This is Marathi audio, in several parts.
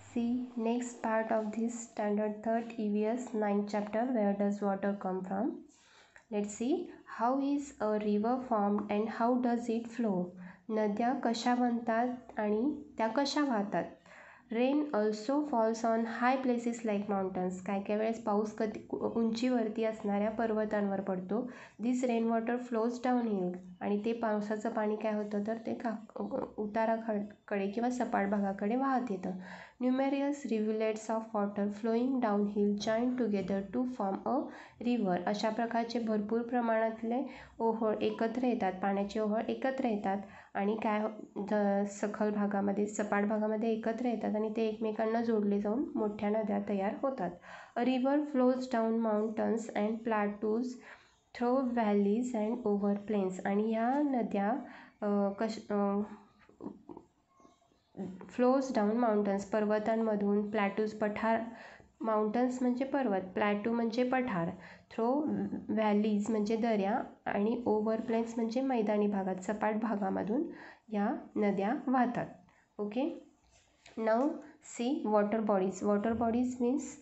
See next part of this standard 3rd EVS 9th chapter, where does water come from? Let's see how is a river formed and how does it flow. नद्या कशा बनतात आणि त्या कशा वाहतात. Rain also falls on high places like mountains. काय काय वेळेस पाऊस उंचीवरती असणाऱ्या पर्वतांवर पडतो. This rain water flows down hill. आणि ते पावसाचं पाणी काय होतं तर ते उताराकडे किंवा सपाट भागाकडे वाहत येतं. Numerous rivulets of water flowing down hill join together to form a river. अशा प्रकारचे भरपूर प्रमाणातले ओहोळ एकत्र येतात, पाण्याचे ओहोळ एकत्र येतात आणि काय सखल भागामध्ये सपाट भागामध्ये एकत्र येतात आणि ते एकमेकांना जोडले जाऊन मोठ्या नद्या तयार होतात. A river flows down mountains and plateaus through valleys and over plains. आणि ह्या नद्या फ्लोज डाऊन माउंटन्स पर्वतांमधून, प्लॅटूज पठार, माउंटन्स म्हणजे पर्वत, प्लॅटू म्हणजे पठार, थ्रो व्हॅलीज म्हणजे दऱ्या आणि ओव्हर प्लेन्स म्हणजे मैदानी भागात सपाट भागामधून या नद्या वाहतात. Okay. Now see water bodies. Water bodies means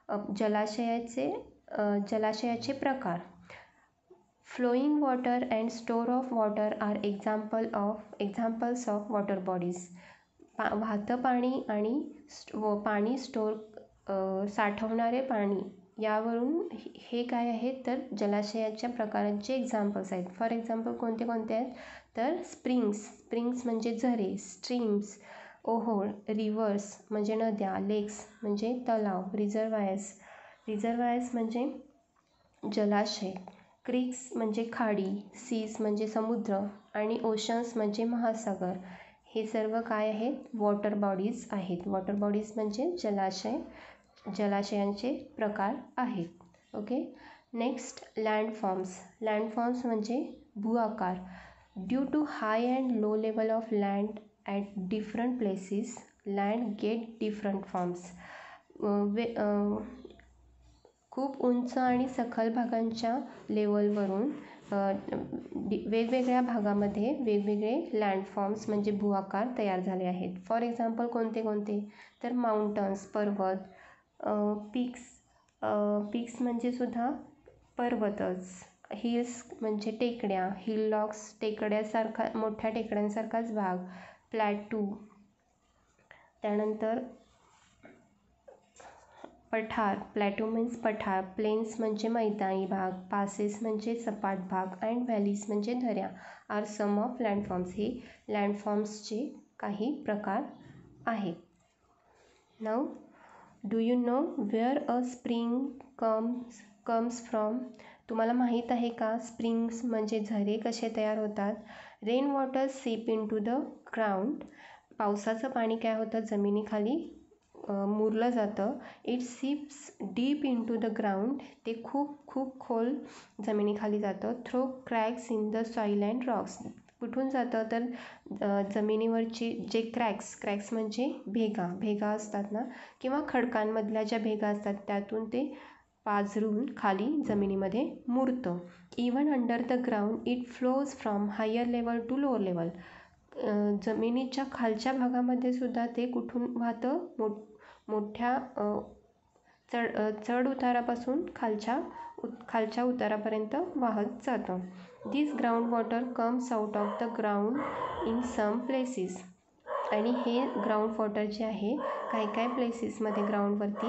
जलाशयाचे प्रकार. Flowing water and store of water are examples of water bodies. वाहतं पाणी आणि पाणी साठवणारे पाणी यावरून हे काय आहेत तर जलाशयाच्या प्रकारांचे एक्झाम्पल्स आहेत. फॉर एक्झाम्पल कोणते कोणते आहेत तर स्प्रिंग्स म्हणजे झरे, स्ट्रीम्स ओहोळ, रिव्हर्स म्हणजे नद्या, लेक्स म्हणजे तलाव, रिझर्वायर्स म्हणजे जलाशय, क्रीक्स म्हणजे खाडी, सीज म्हणजे समुद्र आणि ओशन्स म्हणजे महासागर. हे सर्व काय आहेत वॉटर बॉडीज आहेत. वॉटर बॉडीज म्हणजे जलाशयांचे प्रकार आहेत. ओके. नेक्स्ट लँडफॉर्म्स म्हणजे भूआकार. Due to high and low level of land at different places land get different forms. खूप उंच आणि सखल भागांच्या लेवलवरून वेगवेगळ्या भागामध्ये वेगवेगळे लँडफॉर्म्स म्हणजे भूआकार तयार झाले आहेत. फॉर एक्झाम्पल कोणते कोणते तर माउंटन्स पर्वत, पीक्स म्हणजे सुद्धा पर्वतच, हिल्स म्हणजे टेकड्या, हिललॉक्स टेकड्यासारखा मोठ्या टेकड्यांसारखाच भाग, प्लॅटू, त्यानंतर पठार, प्लॅटू मीन्स पठार, प्लेन्स म्हणजे मैदानी भाग, पासेस म्हणजे सपाट भाग अँड व्हॅलीज म्हणजे दऱ्या आर सम ऑफ लँडफॉर्म्स. हे लँडफॉर्म्सचे काही प्रकार आहेत. Now do you know where a spring comes from. तुम्हाला माहीत आहे का स्प्रिंग्स म्हणजे झरे कसे तयार होतात. Rain water seep in to the ground. पावसाचं पाणी काय होतं जमिनीखाली मुरलं जातं. It seeps deep in to the ground. ते खूप खोल जमिनीखाली जातं. Through cracks in the soil and rocks. कुठून जातं तर जमिनीवरची जे क्रॅक्स म्हणजे भेगा असतात ना किंवा खडकांमधल्या ज्या भेगा असतात त्यातून ते पाझरून खाली जमिनीमध्ये मुरतं. Even under the ground it flows from higher level to lower level. जमिनीच्या खालच्या भागामध्ये सुद्धा ते कुठून वाहतं मोठ्या चढ उतारापासून खालच्या उतारापर्यंत वाहत जातं. This ground water comes out of the ground in some places. आणि हे ग्राउंड वॉटर जे आहे काही प्लेसेसमध्ये ग्राउंडवरती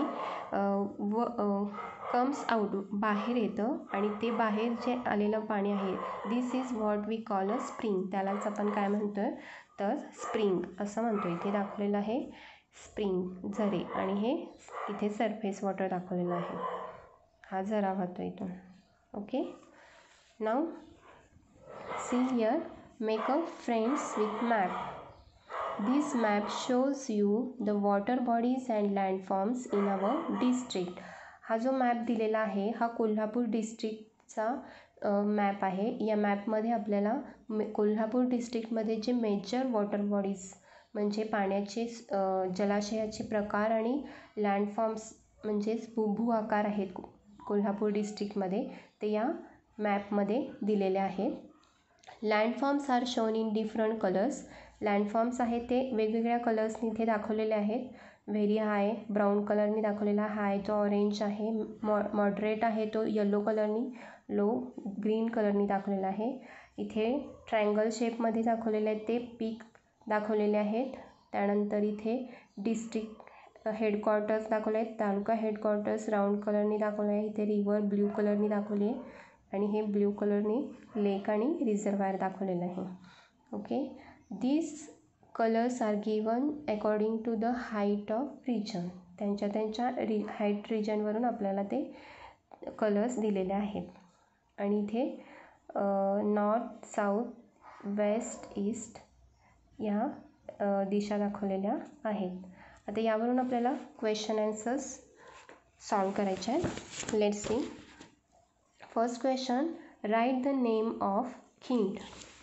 कम्स आउट बाहेर येतं आणि ते बाहेर जे आलेलं पाणी आहे this is what we call a spring. त्यालाच आपण काय म्हणतो तर स्प्रिंग असं म्हणतो. इथे दाखवलेलं आहे स्प्रिंग झरे आणि हे इथे सरफेस वॉटर दाखवलेलं आहे. हा झरा वाहतो इथून. Okay. Now see here make a friends with map. This map shows you the water bodies and landforms in our district. हा जो मॅप दिलेला आहे हा कोल्हापूर डिस्ट्रिक्टचा मॅप आहे. या मॅपमध्ये आपल्याला कोल्हापूर डिस्ट्रिक्टमध्ये जे मेजर वॉटर बॉडीज म्हणजे पाण्याचे जलाशयाचे प्रकार आणि लँडफॉर्म्स म्हणजेच भूआकार आहेत कोल्हापूर डिस्ट्रिक्टमध्ये ते या मॅपमध्ये दिलेले आहेत. Landforms are shown in different colours. Landforms आहेत ते वेगवेगळ्या कलर्सनी इथे दाखवलेले आहेत. व्हेरी हाय ब्राऊन कलरनी दाखवलेला, हाय तो ऑरेंज आहे, मॉडरेट आहे तो येलो कलरनी, लो ग्रीन कलरनी दाखवलेला आहे. इथे ट्रायंगल शेपमध्ये दाखवलेले आहेत ते पीक दाखवलेले आहेत. त्यानंतर इथे डिस्ट्रिक्ट हेडक्वार्टर्स दाखवले आहेत, तालुका हेडक्वार्टर्स राऊंड कलरनी दाखवले आहे. इथे रिव्हर ब्ल्यू कलरनी दाखवली आहे आणि हे ब्ल्यू कलरनी लेक आणि रिझर्वायर दाखवलेलं आहे. Okay, this colours are given according to the height of region. त्यांच्या हाईट रिजनवरून आपल्याला ते कलर्स दिलेले आहेत. आणि इथे नॉर्थ, साऊथ, वेस्ट, ईस्ट या दिशा दाखवलेल्या आहेत. आता यावरून आपल्याला क्वेश्चन आन्सर्स सॉल्व करायचे आहेत. Let's see. First question, write the name of khind.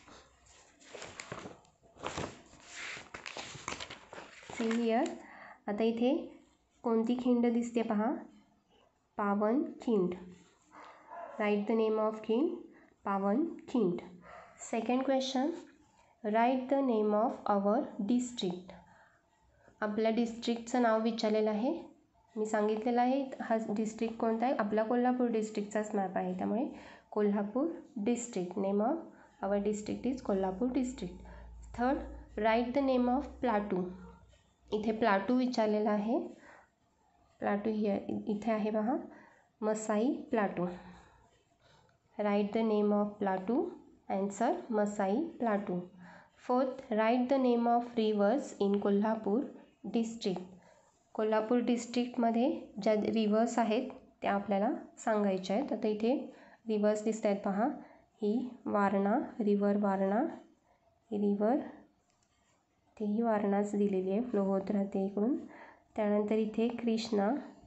See here. आता इथे कोणती खिंड दिसते पहा, Pawankhind. Write the name of khind, Pawankhind. Second question, write the name of our district. आपल्या डिस्ट्रिक्टचं नाव विचारलेलं आहे. मी सांगितलेलं आहे हा डिस्ट्रिक्ट कोणता आहे, आपला कोल्हापूर डिस्ट्रिक्टचाच मॅप आहे, त्यामुळे Kolhapur district. Name of our district is Kolhapur district. Third, write the name of plateau. इथे प्लाटू विचारलेला आहे. प्लाटू इथे आहे पहा, Masai plateau. Write the name of plateau. Answer Masai plateau. Fourth, write the name of rivers in Kolhapur district. Kolhapur डिस्ट्रिक्टमध्ये ज्या रिव्हर्स आहेत त्या आपल्याला सांगायच्या आहेत. आता इथे रिव्हर्स दिसत आहेत पहा, ही वारणा, रिव्हर वारणा, ही रिव्हर तेही वारणाच दिलेली आहे, फ्लो होत राहते इकडून. त्यानंतर इथे कृष्णा,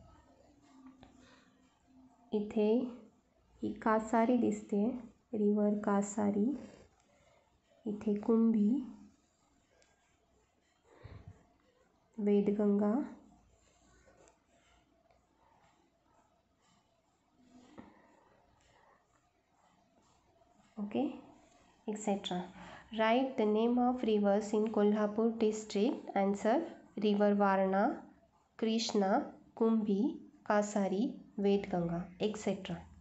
इथे ही कासारी दिसते, रिव्हर कासारी. इथे Kumbhi, Vedganga, okay, etcetera. Write the name of rivers in Kolhapur district. Answer river Warna, Krishna, Kumbhi, Kasari, Vedganga, etcetera.